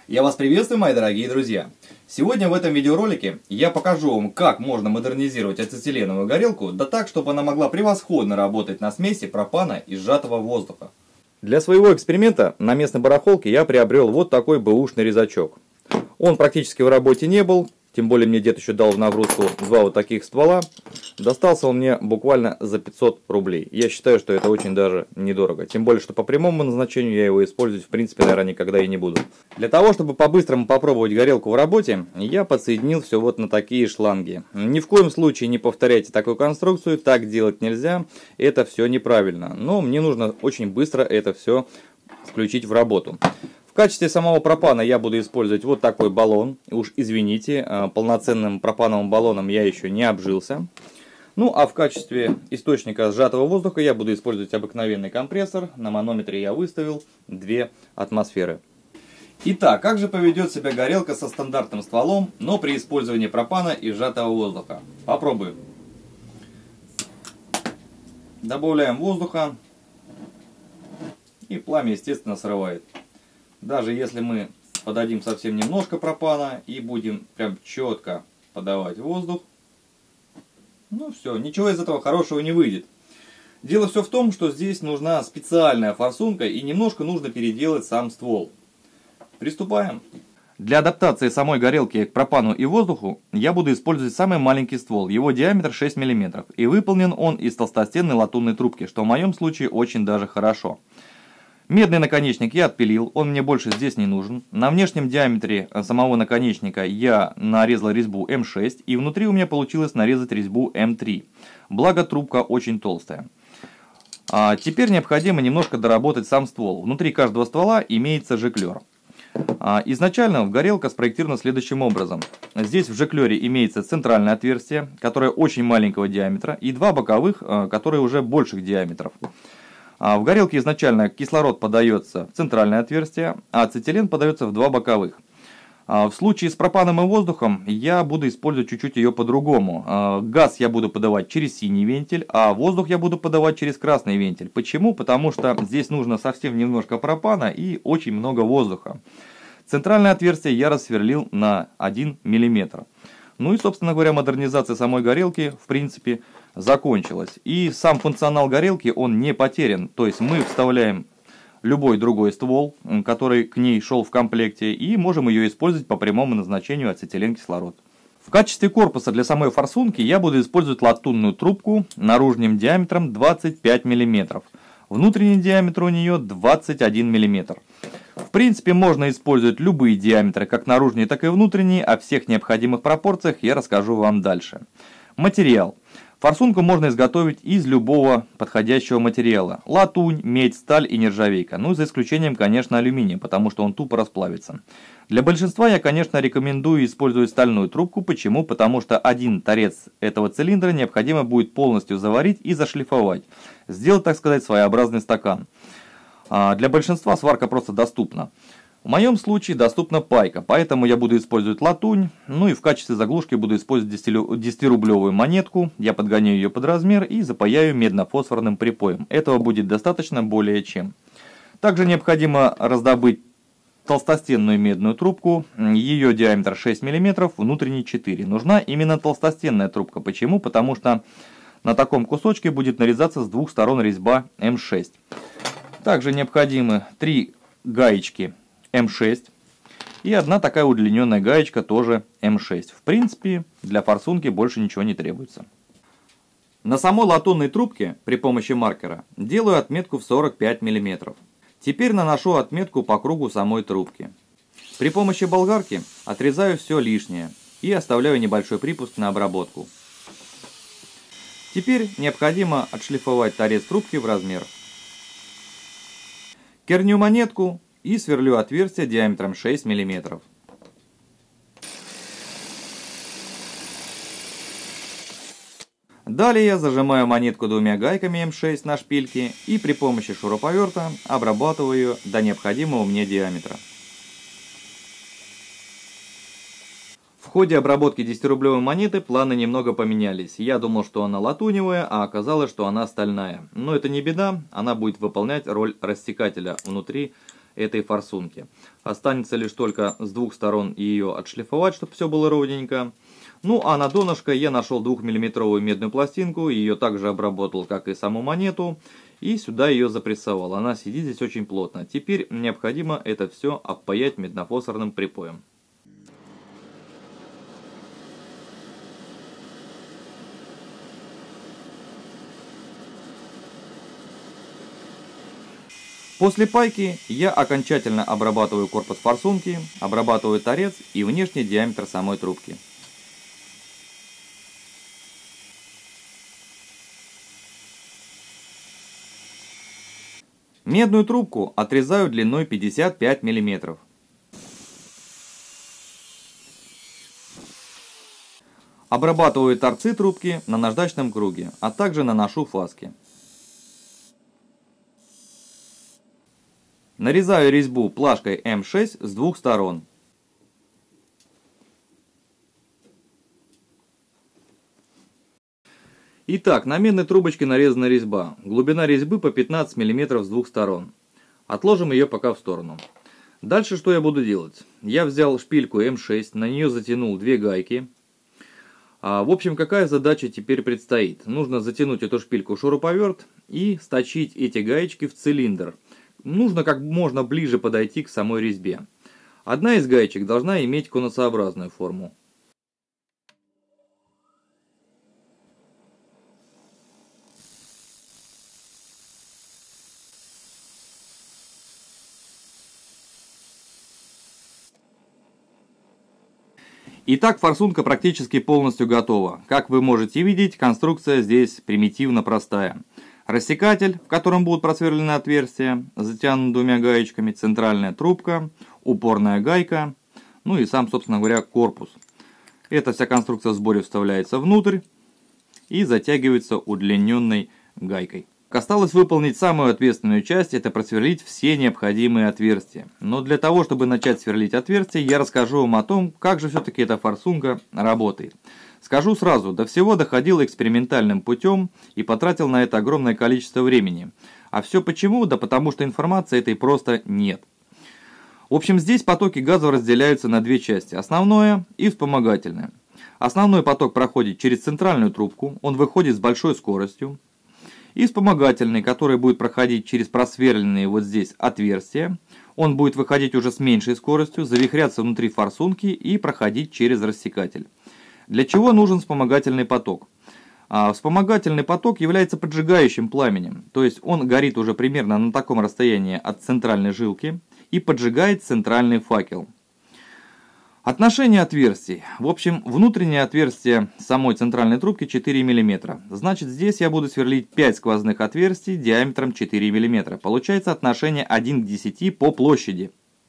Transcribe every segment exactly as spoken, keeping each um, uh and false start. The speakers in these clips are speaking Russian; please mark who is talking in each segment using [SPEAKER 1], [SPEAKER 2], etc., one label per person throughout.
[SPEAKER 1] Я вас приветствую, мои дорогие друзья! Сегодня в этом видеоролике я покажу вам, как можно модернизировать ацетиленовую горелку, да так, чтобы она могла превосходно работать на смеси пропана и сжатого воздуха. Для своего эксперимента на местной барахолке я приобрел вот такой бэушный резачок. Он практически в работе не был, тем более мне дед еще дал в нагрузку два вот таких ствола. Достался он мне буквально за пятьсот рублей. Я считаю, что это очень даже недорого. Тем более, что по прямому назначению я его использовать в принципе, наверное, никогда и не буду. Для того, чтобы по-быстрому попробовать горелку в работе, я подсоединил все вот на такие шланги. Ни в коем случае не повторяйте такую конструкцию, так делать нельзя. Это все неправильно. Но мне нужно очень быстро это все включить в работу. В качестве самого пропана я буду использовать вот такой баллон. Уж извините, полноценным пропановым баллоном я еще не обжился. Ну а в качестве источника сжатого воздуха я буду использовать обыкновенный компрессор. На манометре я выставил две атмосферы. Итак, как же поведет себя горелка со стандартным стволом, но при использовании пропана и сжатого воздуха? Попробуем. Добавляем воздуха. И пламя, естественно, срывает. Даже если мы подадим совсем немножко пропана и будем прям четко подавать воздух, ну все, ничего из этого хорошего не выйдет. Дело все в том, что здесь нужна специальная форсунка и немножко нужно переделать сам ствол. Приступаем. Для адаптации самой горелки к пропану и воздуху я буду использовать самый маленький ствол. Его диаметр шесть миллиметров. И выполнен он из толстостенной латунной трубки, что в моем случае очень даже хорошо. Медный наконечник я отпилил, он мне больше здесь не нужен. На внешнем диаметре самого наконечника я нарезал резьбу эм шесть, и внутри у меня получилось нарезать резьбу эм три. Благо трубка очень толстая. А теперь необходимо немножко доработать сам ствол. Внутри каждого ствола имеется жиклер. А изначально горелка спроектирована следующим образом. Здесь в жиклере имеется центральное отверстие, которое очень маленького диаметра, и два боковых, которые уже больших диаметров. В горелке изначально кислород подается в центральное отверстие, а ацетилен подается в два боковых. В случае с пропаном и воздухом я буду использовать чуть-чуть ее по-другому. Газ я буду подавать через синий вентиль, а воздух я буду подавать через красный вентиль. Почему? Потому что здесь нужно совсем немножко пропана и очень много воздуха. Центральное отверстие я рассверлил на один миллиметр. Ну и, собственно говоря, модернизация самой горелки, в принципе, закончилась. И сам функционал горелки, он не потерян. То есть мы вставляем любой другой ствол, который к ней шел в комплекте, и можем ее использовать по прямому назначению ацетилен-кислород. В качестве корпуса для самой форсунки я буду использовать латунную трубку наружным диаметром двадцать пять миллиметров. Внутренний диаметр у нее двадцать один миллиметр. В принципе, можно использовать любые диаметры, как наружные, так и внутренние. О всех необходимых пропорциях я расскажу вам дальше. Материал. Форсунку можно изготовить из любого подходящего материала. Латунь, медь, сталь и нержавейка. Ну, за исключением, конечно, алюминия, потому что он тупо расплавится. Для большинства я, конечно, рекомендую использовать стальную трубку. Почему? Потому что один торец этого цилиндра необходимо будет полностью заварить и зашлифовать. Сделать, так сказать, своеобразный стакан. Для большинства сварка просто доступна. В моем случае доступна пайка, поэтому я буду использовать латунь. Ну и в качестве заглушки буду использовать десятирублевую монетку. Я подгоняю ее под размер и запаяю медно-фосфорным припоем. Этого будет достаточно более чем. Также необходимо раздобыть толстостенную медную трубку. Ее диаметр шесть миллиметров, внутренний четыре. Нужна именно толстостенная трубка. Почему? Потому что на таком кусочке будет нарезаться с двух сторон резьба эм шесть. Также необходимы три гаечки эм шесть и одна такая удлиненная гаечка тоже эм шесть. В принципе, для форсунки больше ничего не требуется. На самой латунной трубке при помощи маркера делаю отметку в сорок пять миллиметров. Теперь наношу отметку по кругу самой трубки. При помощи болгарки отрезаю все лишнее и оставляю небольшой припуск на обработку. Теперь необходимо отшлифовать торец трубки в размер. Керню монетку и сверлю отверстие диаметром шесть миллиметров. Далее я зажимаю монетку двумя гайками эм шесть на шпильке и при помощи шуруповерта обрабатываю ее до необходимого мне диаметра. В ходе обработки десятирублевой монеты планы немного поменялись. Я думал, что она латуневая, а оказалось, что она стальная. Но это не беда, она будет выполнять роль рассекателя внутри этой форсунки. Останется лишь только с двух сторон ее отшлифовать, чтобы все было ровненько. Ну а на донышко я нашел двухмиллиметровую медную пластинку, ее также обработал, как и саму монету, и сюда ее запрессовал. Она сидит здесь очень плотно. Теперь необходимо это все обпаять меднофосфорным припоем. После пайки я окончательно обрабатываю корпус форсунки, обрабатываю торец и внешний диаметр самой трубки. Медную трубку отрезаю длиной пятьдесят пять миллиметров. Обрабатываю торцы трубки на наждачном круге, а также наношу фаски. Нарезаю резьбу плашкой эм шесть с двух сторон. Итак, на медной трубочке нарезана резьба. Глубина резьбы по пятнадцать миллиметров с двух сторон. Отложим ее пока в сторону. Дальше что я буду делать? Я взял шпильку эм шесть, на нее затянул две гайки. А, в общем, какая задача теперь предстоит? Нужно затянуть эту шпильку в шуруповерт и сточить эти гаечки в цилиндр. Нужно как можно ближе подойти к самой резьбе. Одна из гаечек должна иметь конусообразную форму. Итак, форсунка практически полностью готова. Как вы можете видеть, конструкция здесь примитивно простая. Рассекатель, в котором будут просверлены отверстия, затянут двумя гаечками, центральная трубка, упорная гайка, ну и сам, собственно говоря, корпус. Эта вся конструкция в сборе вставляется внутрь и затягивается удлиненной гайкой. Осталось выполнить самую ответственную часть, это просверлить все необходимые отверстия. Но для того, чтобы начать сверлить отверстия, я расскажу вам о том, как же все-таки эта форсунка работает. Скажу сразу, до всего доходил экспериментальным путем и потратил на это огромное количество времени. А все почему? Да потому что информации этой просто нет. В общем, здесь потоки газа разделяются на две части, основное и вспомогательное. Основной поток проходит через центральную трубку, он выходит с большой скоростью. И вспомогательный, который будет проходить через просверленные вот здесь отверстия. Он будет выходить уже с меньшей скоростью, завихряться внутри форсунки и проходить через рассекатель. Для чего нужен вспомогательный поток? А вспомогательный поток является поджигающим пламенем. То есть он горит уже примерно на таком расстоянии от центральной жилки и поджигает центральный факел. Отношение отверстий. В общем, внутреннее отверстие самой центральной трубки четыре миллиметра. Значит, здесь я буду сверлить пять сквозных отверстий диаметром четыре миллиметра. Получается отношение один к десяти по площади.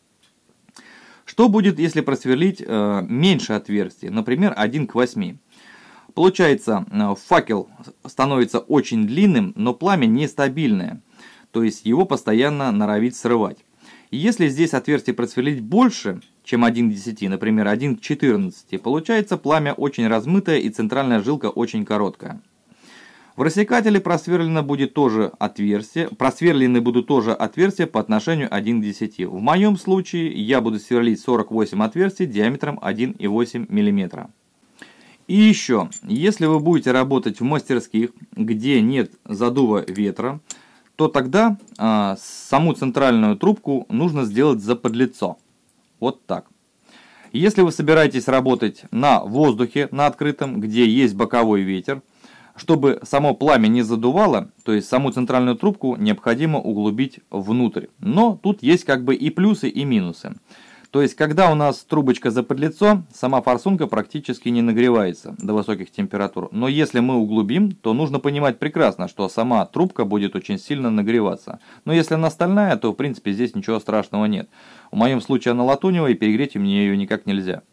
[SPEAKER 1] Что будет, если просверлить э, меньше отверстий, например, один к восьми? Получается, э, факел становится очень длинным, но пламя нестабильное. То есть его постоянно норовит срывать. Если здесь отверстие просверлить больше, чем один к десяти, например, один к четырнадцати, получается пламя очень размытое и центральная жилка очень короткая. В рассекателе просверлено будет тоже отверстие, просверлены будут тоже отверстия по отношению один к десяти. В моем случае я буду сверлить сорок восемь отверстий диаметром один и восемь миллиметра. И еще, если вы будете работать в мастерских, где нет задува ветра, то тогда э, саму центральную трубку нужно сделать заподлицо. Вот так. Если вы собираетесь работать на воздухе, на открытом, где есть боковой ветер, чтобы само пламя не задувало, то есть саму центральную трубку необходимо углубить внутрь. Но тут есть как бы и плюсы, и минусы. То есть, когда у нас трубочка заподлицо, сама форсунка практически не нагревается до высоких температур. Но если мы углубим, то нужно понимать прекрасно, что сама трубка будет очень сильно нагреваться. Но если она стальная, то в принципе здесь ничего страшного нет. В моем случае она латуневая, и перегреть мне ее никак нельзя.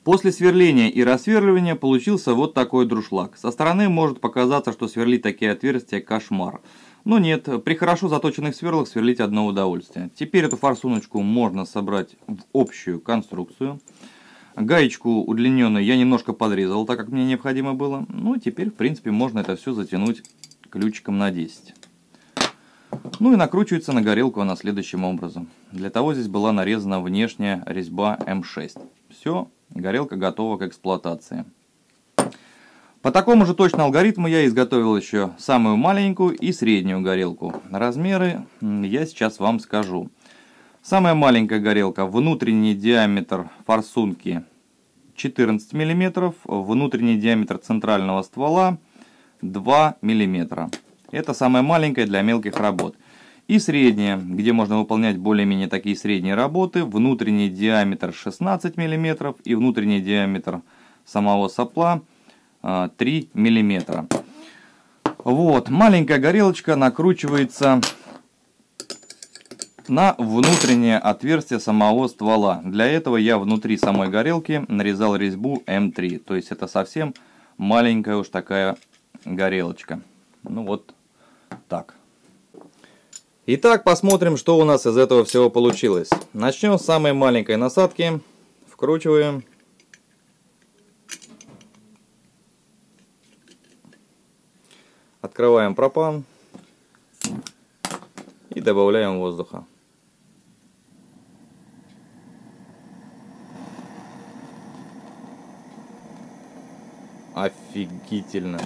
[SPEAKER 1] После сверления и рассверливания получился вот такой друшлаг. Со стороны может показаться, что сверлить такие отверстия кошмар. Но нет, при хорошо заточенных сверлах сверлить одно удовольствие. Теперь эту форсуночку можно собрать в общую конструкцию. Гаечку удлиненную я немножко подрезал, так как мне необходимо было. Ну, теперь, в принципе, можно это все затянуть ключиком на десять. Ну и накручивается на горелку она следующим образом. Для того здесь была нарезана внешняя резьба эм шесть. Все, горелка готова к эксплуатации. По такому же точно алгоритму я изготовил еще самую маленькую и среднюю горелку. Размеры я сейчас вам скажу. Самая маленькая горелка, внутренний диаметр форсунки четырнадцать миллиметров, внутренний диаметр центрального ствола два миллиметра. Это самая маленькая для мелких работ. И средняя, где можно выполнять более-менее такие средние работы, внутренний диаметр шестнадцать миллиметров и внутренний диаметр самого сопла три миллиметра. Вот, маленькая горелочка накручивается на внутреннее отверстие самого ствола. Для этого я внутри самой горелки нарезал резьбу эм три. То есть это совсем маленькая уж такая горелочка. Ну вот так. Итак, посмотрим, что у нас из этого всего получилось. Начнем с самой маленькой насадки. Вкручиваем. Открываем пропан. И добавляем воздуха. Офигительно.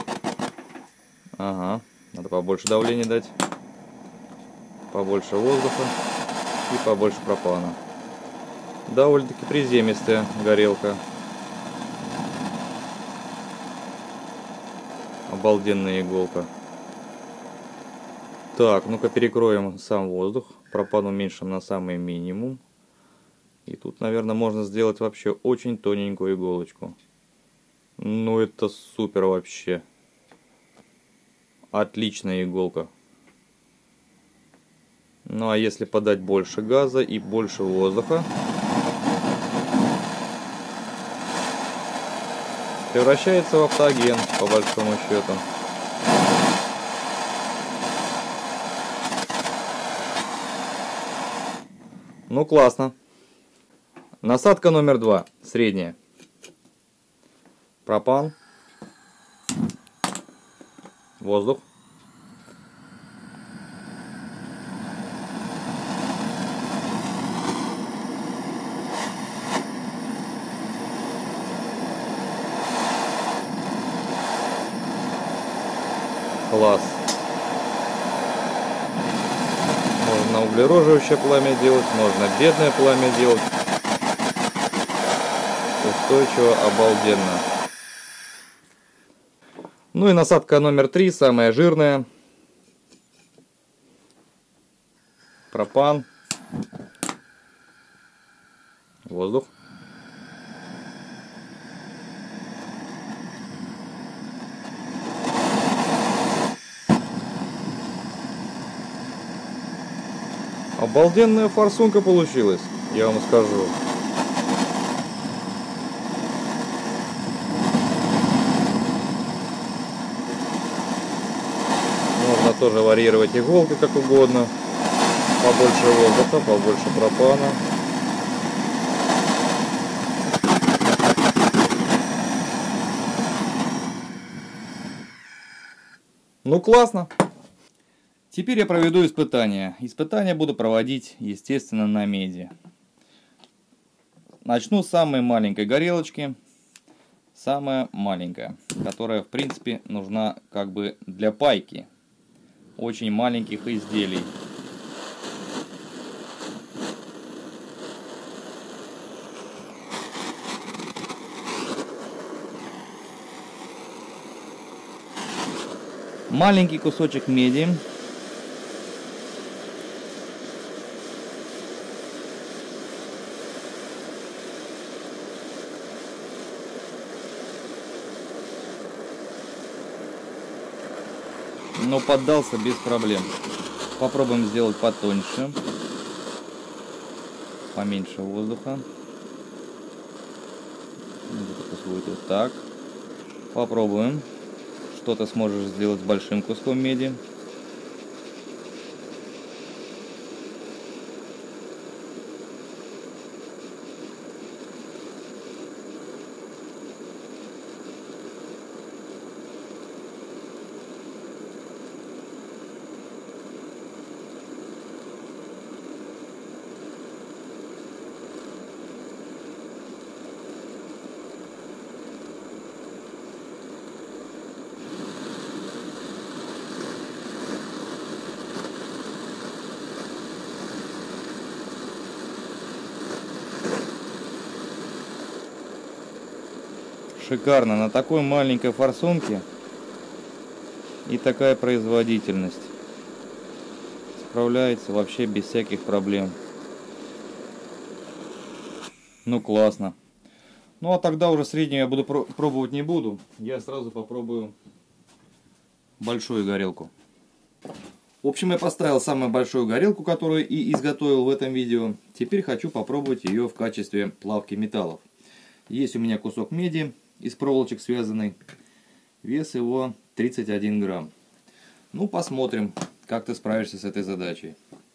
[SPEAKER 1] Ага, надо побольше давления дать. Побольше воздуха и побольше пропана. Довольно-таки приземистая горелка. Обалденная иголка. Так, ну-ка перекроем сам воздух. Пропан уменьшим на самый минимум. И тут, наверное, можно сделать вообще очень тоненькую иголочку. Ну это супер вообще. Отличная иголка. Ну а если подать больше газа и больше воздуха, превращается в автоген, по большому счету. Ну классно. Насадка номер два, средняя. Пропан. Воздух. Класс. Можно углероживающее пламя делать, можно бедное пламя делать. Устойчиво, обалденно. Ну и насадка номер три, самая жирная. Пропан. Воздух. Обалденная форсунка получилась, я вам скажу. Можно тоже варьировать иголки как угодно. Побольше воздуха, побольше пропана. Ну классно. Теперь я проведу испытания. Испытания буду проводить, естественно, на меди. Начну с самой маленькой горелочки. Самая маленькая, которая, в принципе, нужна как бы для пайки очень маленьких изделий. Маленький кусочек меди. Но поддался без проблем. Попробуем сделать потоньше. Поменьше воздуха. работают. Так, попробуем. Что ты сможешь сделать с большим куском меди? Шикарно, на такой маленькой форсунке и такая производительность. Справляется вообще без всяких проблем. Ну классно. Ну а тогда уже среднюю я буду пробовать не буду. Я сразу попробую большую горелку. В общем, я поставил самую большую горелку, которую и изготовил в этом видео. Теперь хочу попробовать ее в качестве плавки металлов. Есть у меня кусок меди из проволочек связанный. Вес его тридцать один грамм. Ну, посмотрим, как ты справишься с этой задачей.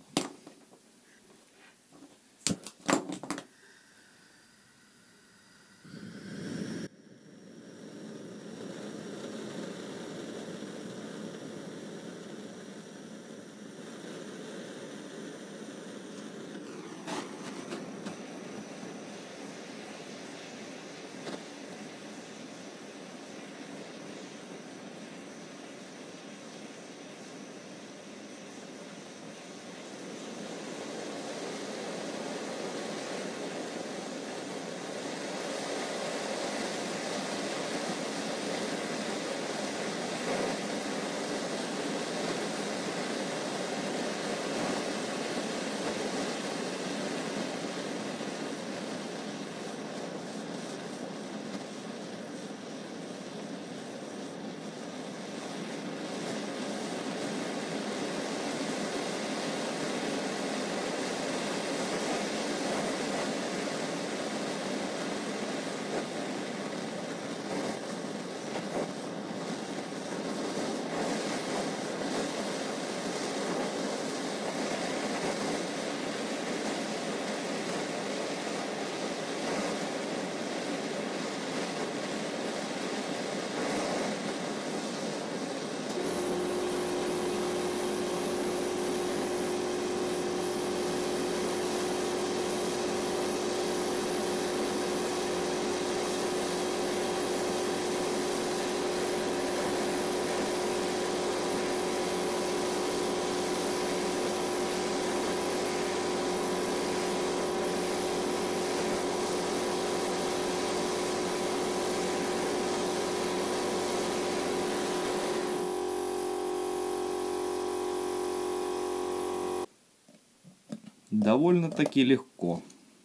[SPEAKER 1] Довольно-таки легко,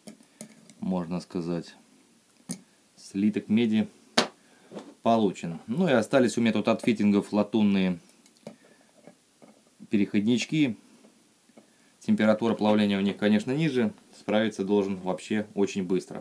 [SPEAKER 1] можно сказать. Слиток меди получен. Ну и остались у меня тут от фитингов латунные переходнички. Температура плавления у них, конечно, ниже. Справиться должен вообще очень быстро.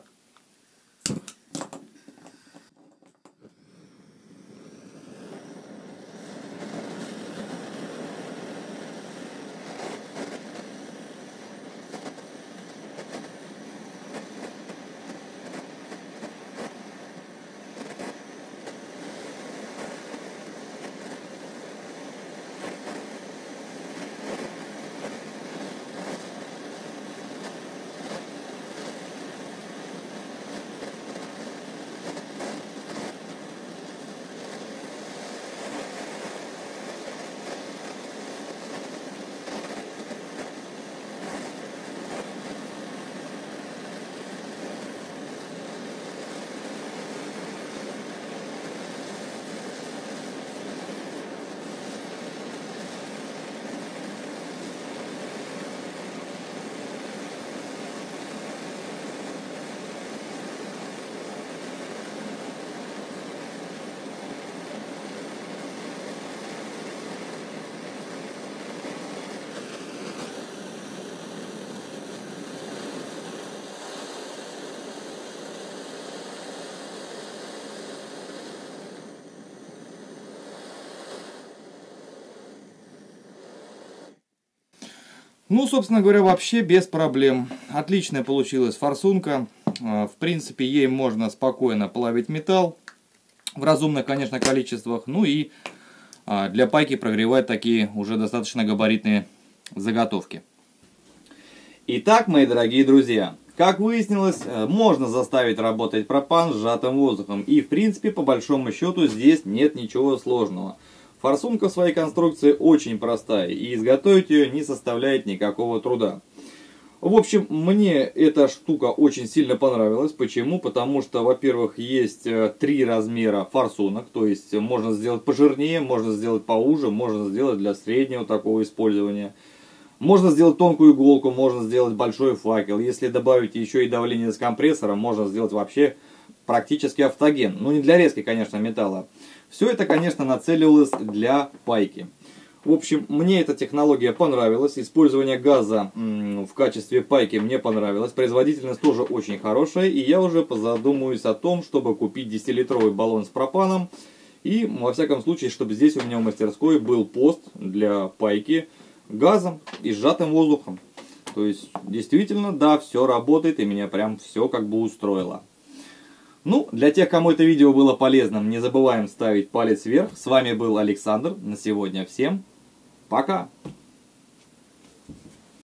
[SPEAKER 1] Ну, собственно говоря, вообще без проблем. Отличная получилась форсунка. В принципе, ей можно спокойно плавить металл. В разумных, конечно, количествах. Ну и для пайки прогревать такие уже достаточно габаритные заготовки. Итак, мои дорогие друзья, как выяснилось, можно заставить работать пропан сжатым воздухом. И, в принципе, по большому счету, здесь нет ничего сложного. Форсунка в своей конструкции очень простая, и изготовить ее не составляет никакого труда. В общем, мне эта штука очень сильно понравилась. Почему? Потому что, во-первых, есть три размера форсунок, то есть можно сделать пожирнее, можно сделать поуже, можно сделать для среднего такого использования. Можно сделать тонкую иголку, можно сделать большой факел. Если добавить еще и давление с компрессором, можно сделать вообще практически автоген. Ну, не для резки, конечно, металла. Все это, конечно, нацелилось для пайки. В общем, мне эта технология понравилась. Использование газа в качестве пайки мне понравилось. Производительность тоже очень хорошая. И я уже позадумаюсь о том, чтобы купить десятилитровый баллон с пропаном. И, во всяком случае, чтобы здесь у меня в мастерской был пост для пайки газом и сжатым воздухом. То есть, действительно, да, все работает. И меня прям все как бы устроило. Ну, для тех, кому это видео было полезным, не забываем ставить палец вверх. С вами был Александр. На сегодня всем пока!